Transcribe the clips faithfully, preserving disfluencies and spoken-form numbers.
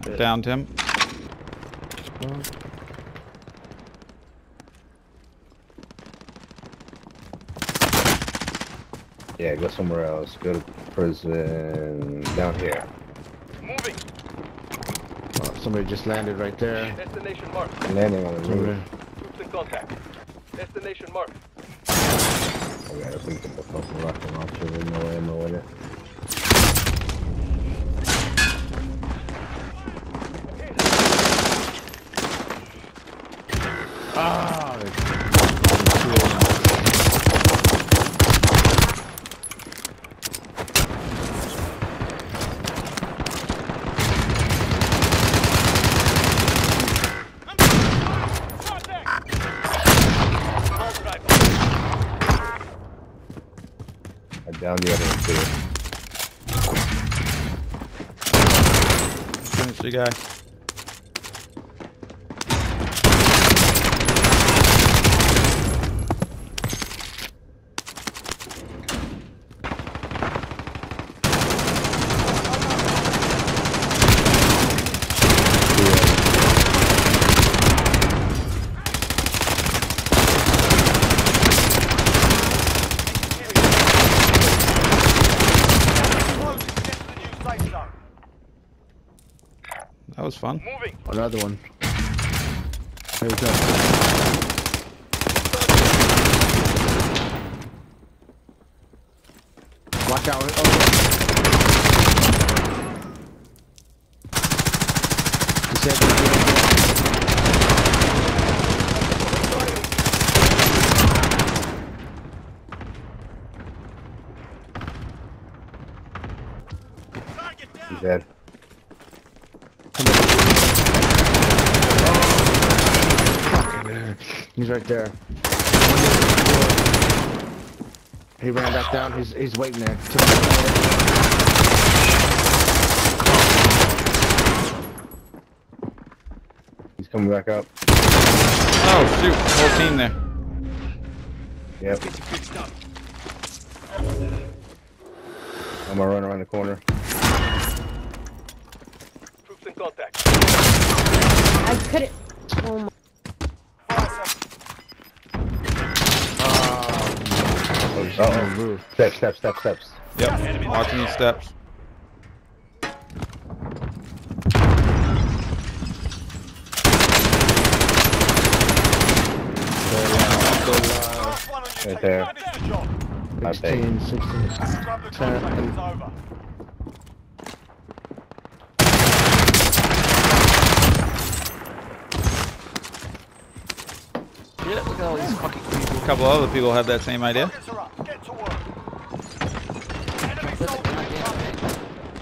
Downed him. Yeah, go somewhere else. Go to prison down here. Moving. Oh, somebody just landed right there. Destination marked. Landing on the roof. Troops in contact. Destination marked. Oh yeah, I think the fucking rocket launcher with no ammo in it. Ah, I downed the other one too. Finish the guy. That was fun. Moving. another one. Here we go. Watch out. Oh, he said He's dead. he's right there. He ran back down. He's he's waiting there. He's coming back up. Oh shoot, whole team there. Yep. I'm gonna run around the corner. Troops in contact. I couldn't. Oh my. Uh oh. Steps, steps, steps, steps. Yep, watching these steps. Right there. sixteen, sixteen, ten. Yeah, look at all these fucking people. A couple other people have that same idea. Get to work. Look at the goddamn thing.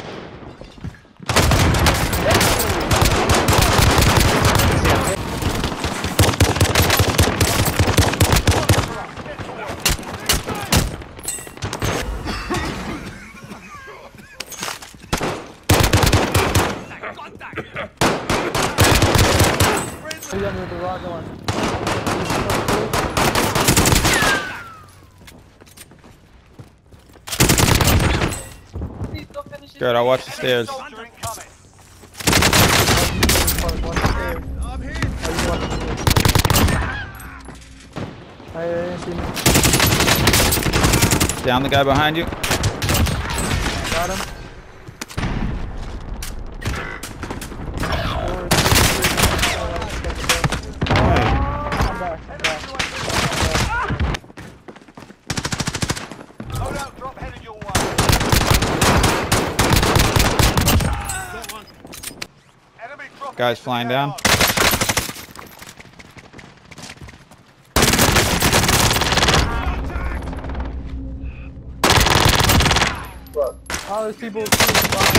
Good, I'll watch the stairs. Down the guy behind you. Got him. I'm back, I'm back. Loadout drop headed your way. Enemy drop. Guys flying down. Oh, there's people.